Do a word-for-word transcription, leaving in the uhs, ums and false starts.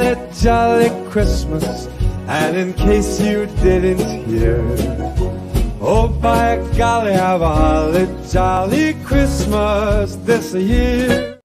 holly jolly Christmas. And in case you didn't hear, oh by golly, have a holly jolly Christmas this year.